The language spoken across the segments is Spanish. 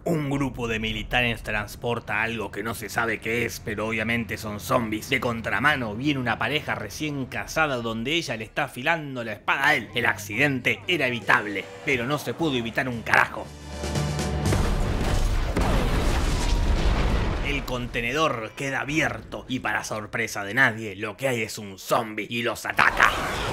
Un grupo de militares transporta algo que no se sabe qué es, pero obviamente son zombies. De contramano viene una pareja recién casada donde ella le está afilando la espada a él. El accidente era evitable, pero no se pudo evitar un carajo. El contenedor queda abierto y para sorpresa de nadie, lo que hay es un zombie y los ataca.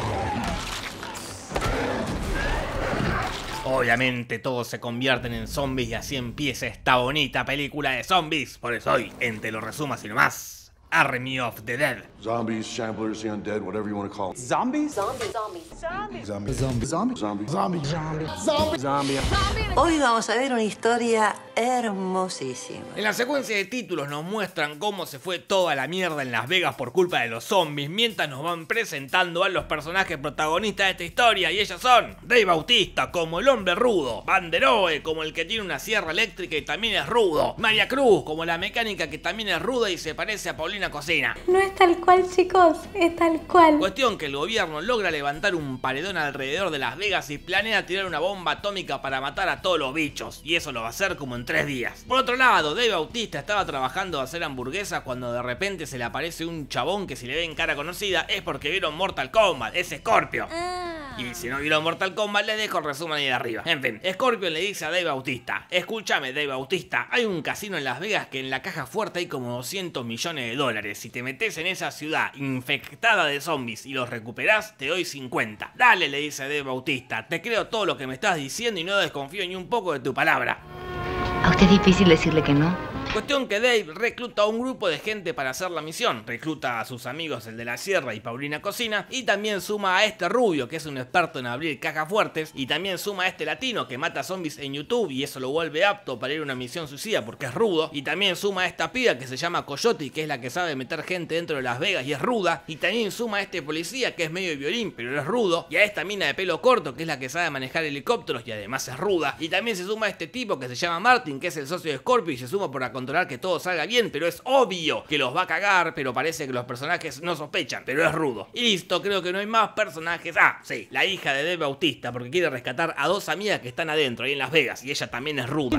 Obviamente todos se convierten en zombies y así empieza esta bonita película de zombies. Por eso hoy, en Te lo resumo así nomás, Army of the Dead. Zombies, shamblers, the undead, whatever you want to call them. Zombies? Zombies. Zombies. Zombies. Zombies. Zombies. Zombies. Zombies. Zombies. Zombies. Hoy vamos a ver una historia hermosísima. En la secuencia de títulos nos muestran cómo se fue toda la mierda en Las Vegas por culpa de los zombies, mientras nos van presentando a los personajes protagonistas de esta historia, y ellos son Dave Bautista como el hombre rudo, Van der Rohe como el que tiene una sierra eléctrica y también es rudo, María Cruz como la mecánica que también es ruda y se parece a Paulina Cocina. No es tal cual, chicos, es tal cual. Cuestión que el gobierno logra levantar un paredón alrededor de Las Vegas y planea tirar una bomba atómica para matar a todos los bichos, y eso lo va a hacer como en 3 días. Por otro lado, Dave Bautista estaba trabajando a hacer hamburguesas cuando de repente se le aparece un chabón que si le ven cara conocida es porque vieron Mortal Kombat, es Scorpio. Y si no vieron Mortal Kombat, les dejo el resumen ahí de arriba. En fin, Scorpion le dice a Dave Bautista: escúchame, Dave Bautista, hay un casino en Las Vegas que en la caja fuerte hay como 200 millones de dólares. Si te metes en esa ciudad infectada de zombies y los recuperás, te doy 50. Dale, le dice a Dave Bautista, te creo todo lo que me estás diciendo y no desconfío ni un poco de tu palabra. ¿A usted es difícil decirle que no? Cuestión que Dave recluta a un grupo de gente para hacer la misión. Recluta a sus amigos el de la sierra y Paulina Cocina, y también suma a este rubio que es un experto en abrir cajas fuertes, y también suma a este latino que mata zombies en YouTube y eso lo vuelve apto para ir a una misión suicida porque es rudo, y también suma a esta piba que se llama Coyote, que es la que sabe meter gente dentro de Las Vegas y es ruda, y también suma a este policía que es medio violín pero es rudo, y a esta mina de pelo corto que es la que sabe manejar helicópteros y además es ruda, y también se suma a este tipo que se llama Martin, que es el socio de Scorpio y se suma para controlar que todo salga bien, pero es obvio que los va a cagar, pero parece que los personajes no sospechan, pero es rudo. Y listo, creo que no hay más personajes. Ah, sí, la hija de Dave Bautista, porque quiere rescatar a 2 amigas que están adentro, ahí en Las Vegas, y ella también es ruda.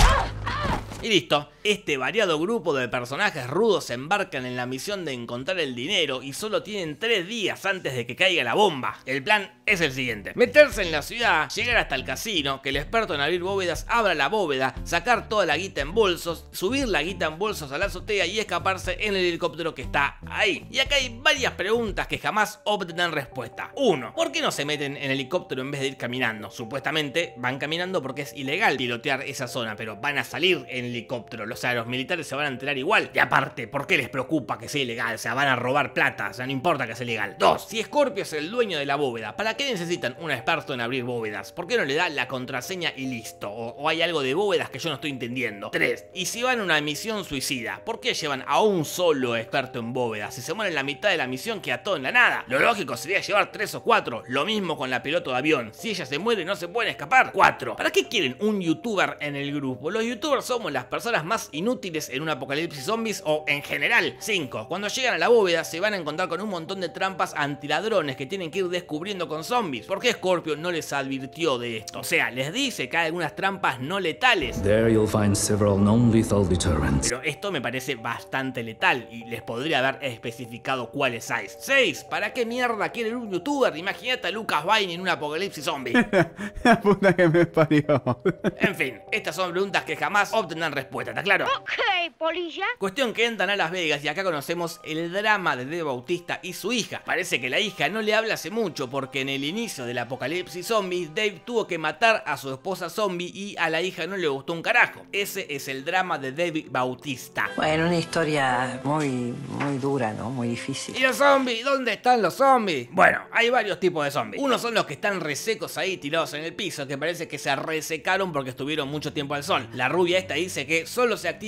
Y listo, este variado grupo de personajes rudos se embarcan en la misión de encontrar el dinero y solo tienen 3 días antes de que caiga la bomba. El plan es el siguiente: meterse en la ciudad, llegar hasta el casino, que el experto en abrir bóvedas abra la bóveda, sacar toda la guita en bolsos, subir la guita en bolsos a la azotea y escaparse en el helicóptero que está ahí. Y acá hay varias preguntas que jamás obtendrán respuesta. 1. ¿Por qué no se meten en helicóptero en vez de ir caminando? Supuestamente van caminando porque es ilegal pilotear esa zona, pero van a salir en helicóptero, o sea, los militares se van a enterar igual. Y aparte, ¿por qué les preocupa que sea ilegal? O sea, van a robar plata, o sea, no importa que sea ilegal. 2. Si Scorpio es el dueño de la bóveda, ¿para qué necesitan un experto en abrir bóvedas? ¿Por qué no le da la contraseña y listo? O hay algo de bóvedas que yo no estoy entendiendo. 3. Y si van a una misión suicida, ¿por qué llevan a un solo experto en bóvedas? Si se muere en la mitad de la misión, queda todo en la nada. Lo lógico sería llevar 3 o 4. Lo mismo con la piloto de avión. Si ella se muere, no se pueden escapar. 4. ¿Para qué quieren un youtuber en el grupo? Los youtubers somos las personas más inútiles en un apocalipsis zombies o en general. 5. Cuando llegan a la bóveda se van a encontrar con un montón de trampas antiladrones que tienen que ir descubriendo con zombies. ¿Por qué Scorpio no les advirtió de esto? O sea, les dice que hay algunas trampas no letales. There you'll find several non-lethal deterrents. Pero esto me parece bastante letal y les podría haber especificado cuáles hay. 6. ¿Para qué mierda quieren un youtuber? Imagínate a Lucas Vine en un apocalipsis zombie. La puta que me parió. En fin, estas son preguntas que jamás obtendrán respuesta, ¿está claro? Ok, polilla. Cuestión que entran a Las Vegas y acá conocemos el drama de Dave Bautista y su hija. Parece que la hija no le habla hace mucho porque en el inicio del apocalipsis zombie Dave tuvo que matar a su esposa zombie y a la hija no le gustó un carajo. Ese es el drama de Dave Bautista. Bueno, una historia muy dura, ¿no? Muy difícil. ¿Y los zombies? ¿Dónde están los zombies? Bueno, hay varios tipos de zombies. Unos son los que están resecos ahí tirados en el piso, que parece que se resecaron porque estuvieron mucho tiempo al sol. La rubia esta dice que solo se activan cuando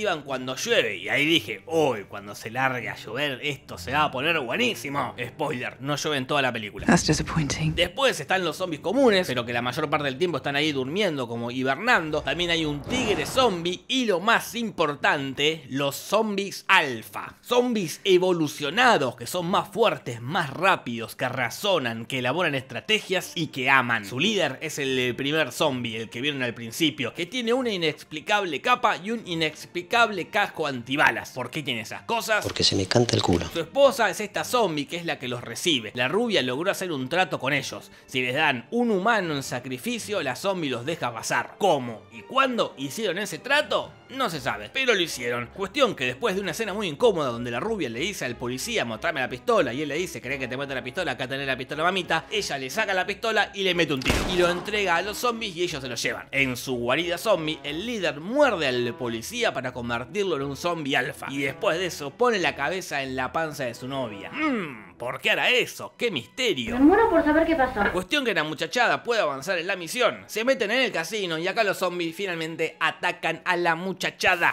cuando llueve. Y ahí dije, uy, cuando se largue a llover esto se va a poner buenísimo. Spoiler, no llueve en toda la película. That's disappointing. Después están los zombies comunes, pero que la mayor parte del tiempo están ahí durmiendo, como hibernando. También hay un tigre zombie y lo más importante, los zombies alfa. Zombies evolucionados que son más fuertes, más rápidos, que razonan, que elaboran estrategias y que aman. Su líder es el primer zombie, el que vieron al principio, que tiene una inexplicable capa y un inexplicable casco antibalas. ¿Por qué tiene esas cosas? Porque se me canta el culo. Su esposa es esta zombie que es la que los recibe. La rubia logró hacer un trato con ellos. Si les dan un humano en sacrificio, la zombie los deja pasar. ¿Cómo y cuándo hicieron ese trato? No se sabe, pero lo hicieron. Cuestión que después de una escena muy incómoda donde la rubia le dice al policía, mostrame la pistola, y él le dice, ¿querés que te meta la pistola? Acá tenés la pistola, mamita. Ella le saca la pistola y le mete un tiro. Y lo entrega a los zombies y ellos se lo llevan. En su guarida zombie, el líder muerde al policía para convertirlo en un zombie alfa. Y después de eso, pone la cabeza en la panza de su novia. ¿Por qué hará eso? ¡Qué misterio! Me muero por saber qué pasó. Cuestión que la muchachada puede avanzar en la misión. Se meten en el casino y acá los zombies finalmente atacan a la muchachada.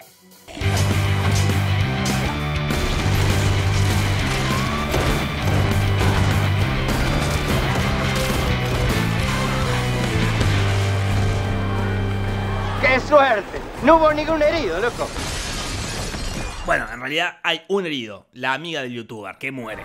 ¡Qué suerte! No hubo ningún herido, loco. Bueno, en realidad hay un herido, la amiga del youtuber, que muere.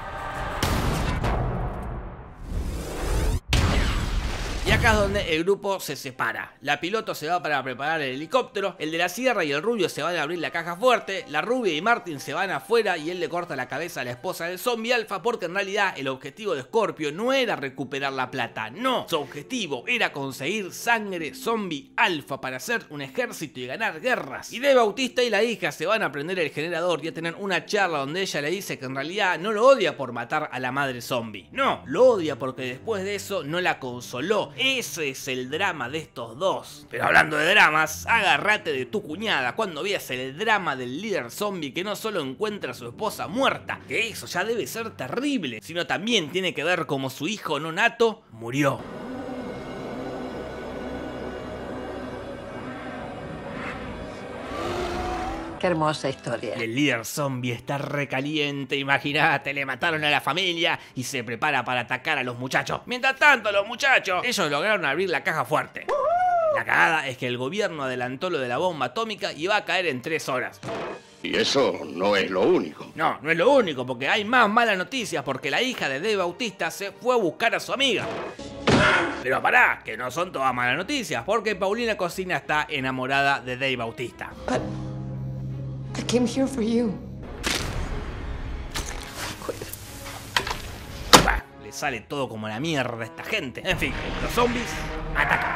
Y acá es donde el grupo se separa. La piloto se va para preparar el helicóptero, el de la sierra y el rubio se van a abrir la caja fuerte, la rubia y Martin se van afuera y él le corta la cabeza a la esposa del zombie alfa porque en realidad el objetivo de Scorpio no era recuperar la plata, no, su objetivo era conseguir sangre zombie alfa para hacer un ejército y ganar guerras. Y Dave Bautista y la hija se van a prender el generador y a tener una charla donde ella le dice que en realidad no lo odia por matar a la madre zombie, no, lo odia porque después de eso no la consoló. Ese es el drama de estos dos. Pero hablando de dramas, agárrate de tu cuñada cuando veas el drama del líder zombie que no solo encuentra a su esposa muerta, que eso ya debe ser terrible, sino también tiene que ver como su hijo no nato murió. Qué hermosa historia. El líder zombie está recaliente, imagínate, le mataron a la familia y se prepara para atacar a los muchachos. Mientras tanto, los muchachos, ellos lograron abrir la caja fuerte. La cagada es que el gobierno adelantó lo de la bomba atómica y va a caer en 3 horas. Y eso no es lo único. No, no es lo único, porque hay más malas noticias, porque la hija de Dave Bautista se fue a buscar a su amiga. Pero pará, que no son todas malas noticias, porque Paulina Cocina está enamorada de Dave Bautista. I came here for you. Bah, le sale todo como la mierda a esta gente. En fin, los zombies atacan.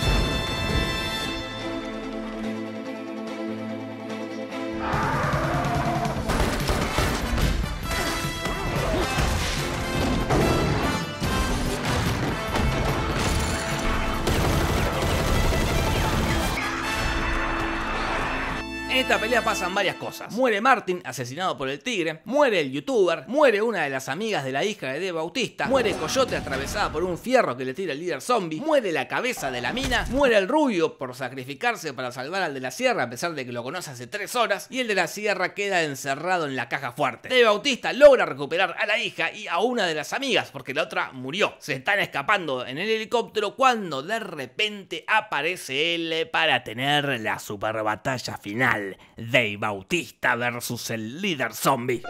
En esta pelea pasan varias cosas. Muere Martin, asesinado por el tigre. Muere el youtuber. Muere una de las amigas de la hija de Dave Bautista. Muere Coyote atravesada por un fierro que le tira el líder zombie. Muere la cabeza de la mina. Muere el rubio por sacrificarse para salvar al de la sierra a pesar de que lo conoce hace 3 horas. Y el de la sierra queda encerrado en la caja fuerte. Dave Bautista logra recuperar a la hija y a una de las amigas porque la otra murió. Se están escapando en el helicóptero cuando de repente aparece él para tener la super batalla final. Dave Bautista versus el líder zombie.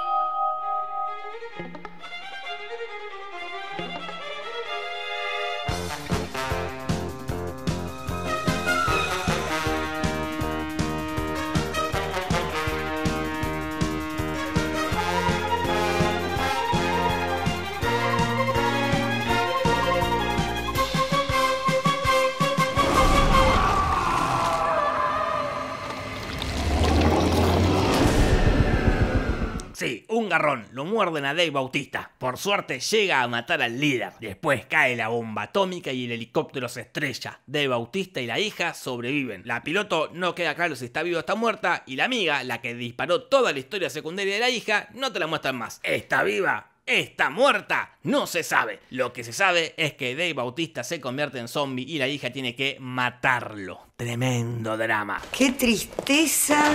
Sí, un garrón, lo muerden a Dave Bautista. Por suerte llega a matar al líder. Después cae la bomba atómica y el helicóptero se estrella. Dave Bautista y la hija sobreviven. La piloto no queda claro si está viva o está muerta. Y la amiga, la que disparó toda la historia secundaria de la hija, no te la muestran más. ¿Está viva ¿Está muerta? No se sabe. Lo que se sabe es que Dave Bautista se convierte en zombie y la hija tiene que matarlo. Tremendo drama. ¡Qué tristeza!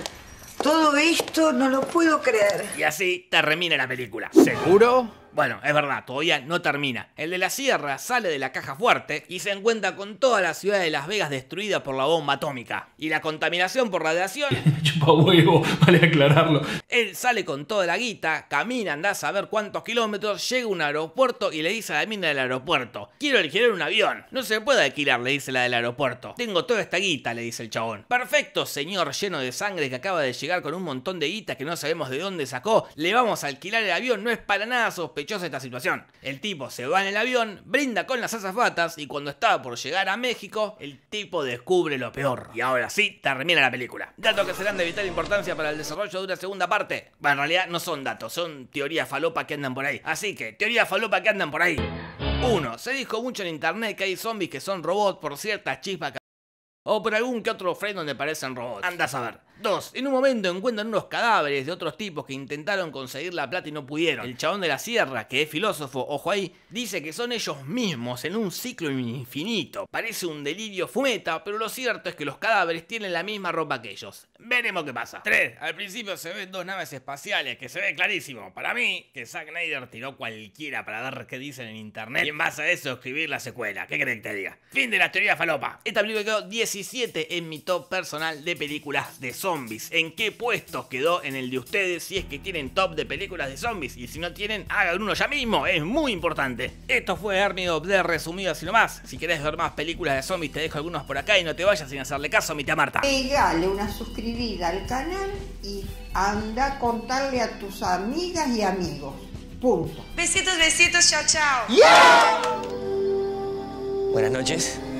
Todo esto no lo puedo creer. Y así termina la película. ¿Seguro? Bueno, es verdad, todavía no termina. El de la sierra sale de la caja fuerte y se encuentra con toda la ciudad de Las Vegas destruida por la bomba atómica. Y la contaminación por radiación... Me chupa huevo, vale aclararlo. Él sale con toda la guita, camina, anda a saber cuántos kilómetros, llega a un aeropuerto y le dice a la mina del aeropuerto: quiero alquilar un avión. No se puede alquilar, le dice la del aeropuerto. Tengo toda esta guita, le dice el chabón. Perfecto, señor lleno de sangre que acaba de llegar con un montón de guita que no sabemos de dónde sacó. Le vamos a alquilar el avión, no es para nada sospechosa esta situación. El tipo se va en el avión, brinda con las azafatas y cuando estaba por llegar a México, el tipo descubre lo peor. Y ahora sí, termina la película. Datos que serán de vital importancia para el desarrollo de una segunda parte. Bueno, en realidad no son datos, son teorías falopa que andan por ahí. Así que, teorías falopa que andan por ahí. 1. Se dijo mucho en internet que hay zombies que son robots por ciertas chispas o por algún que otro frame donde parecen robots. Anda a saber. 2. En un momento encuentran unos cadáveres de otros tipos que intentaron conseguir la plata y no pudieron. El chabón de la sierra, que es filósofo, ojo ahí, dice que son ellos mismos en un ciclo infinito. Parece un delirio fumeta, pero lo cierto es que los cadáveres tienen la misma ropa que ellos. Veremos qué pasa. 3. Al principio se ven dos naves espaciales, que se ve clarísimo. Para mí, que Zack Snyder tiró cualquiera para ver qué dicen en internet y en base a eso escribir la secuela. ¿Qué querés que te diga? Fin de la teoría falopa. Esta película quedó 17 en mi top personal de películas de zombies. ¿En qué puestos quedó en el de ustedes? Si es que tienen top de películas de zombies. Y si no tienen, hagan uno ya mismo. Es muy importante. Esto fue Army of the resumido así nomás. Si querés ver más películas de zombies, te dejo algunos por acá y no te vayas sin hacerle caso a mi tía Marta. Pegale una suscribida al canal y anda a contarle a tus amigas y amigos. Punto. Besitos, besitos, chao, chao. Yeah. Buenas noches.